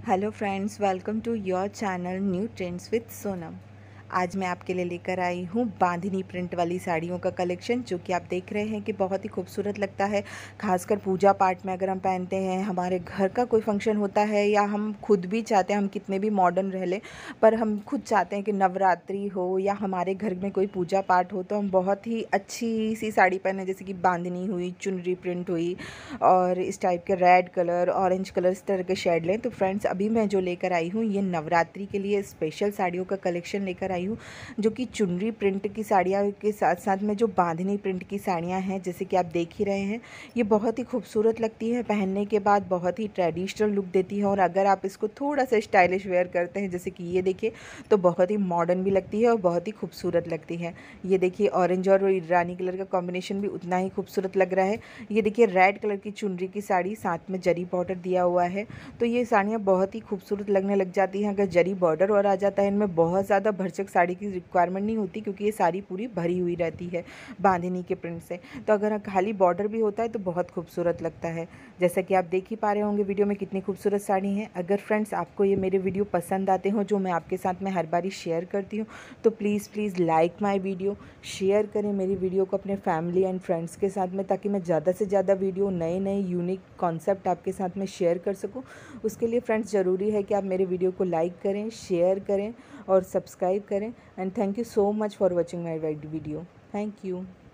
Hello friends, welcome to your channel new trends with Sonam. आज मैं आपके लिए लेकर आई हूँ बांधनी प्रिंट वाली साड़ियों का कलेक्शन, जो कि आप देख रहे हैं कि बहुत ही खूबसूरत लगता है। खासकर पूजा पाठ में अगर हम पहनते हैं, हमारे घर का कोई फंक्शन होता है या हम खुद भी चाहते हैं, हम कितने भी मॉडर्न रह लें पर हम खुद चाहते हैं कि नवरात्रि हो या हमारे घर में कोई पूजा पाठ हो तो हम बहुत ही अच्छी सी साड़ी पहने, जैसे कि बांधनी हुई, चुनरी प्रिंट हुई और इस टाइप के रेड कलर, ऑरेंज कलर, इस तरह के शेड लें। तो फ्रेंड्स, अभी मैं जो लेकर आई हूँ ये नवरात्रि के लिए स्पेशल साड़ियों का कलेक्शन लेकर आई हूँ, जो कि चुनरी प्रिंट की साड़ियाँ के साथ साथ में जो बांधनी प्रिंट की साड़ियाँ हैं, जैसे कि आप देख ही रहे हैं, ये बहुत ही खूबसूरत लगती है। पहनने के बाद बहुत ही ट्रेडिशनल लुक देती है और अगर आप इसको थोड़ा सा स्टाइलिश वेयर करते हैं, जैसे कि ये देखिए, तो बहुत ही मॉडर्न भी लगती है और बहुत ही खूबसूरत लगती है। ये देखिए, ऑरेंज और रानी कलर का कॉम्बिनेशन भी उतना ही खूबसूरत लग रहा है। ये देखिए, रेड कलर की चुनरी की साड़ी, साथ में जरी बॉर्डर दिया हुआ है, तो ये साड़ियाँ बहुत ही खूबसूरत लगने लग जाती हैं अगर जरी बॉर्डर और आ जाता है। इनमें बहुत ज़्यादा भरचक साड़ी की रिक्वायरमेंट नहीं होती, क्योंकि ये साड़ी पूरी भरी हुई रहती है बांधनी के प्रिंट से। तो अगर खाली बॉर्डर भी होता है तो बहुत खूबसूरत लगता है। जैसा कि आप देख ही पा रहे होंगे वीडियो में कितनी खूबसूरत साड़ी हैं। अगर फ्रेंड्स आपको ये मेरे वीडियो पसंद आते हों, जो मैं आपके साथ में हर बारी शेयर करती हूँ, तो please like my video, share करें मेरी वीडियो को अपने फैमिली एंड फ्रेंड्स के साथ में, ताकि मैं ज़्यादा से ज़्यादा वीडियो, नए नए यूनिक कॉन्सेप्ट आपके साथ में शेयर कर सकूं। उसके लिए फ्रेंड्स ज़रूरी है कि आप मेरे वीडियो को लाइक करें, शेयर करें और सब्सक्राइब करें। And thank you so much for watching my video. Thank you.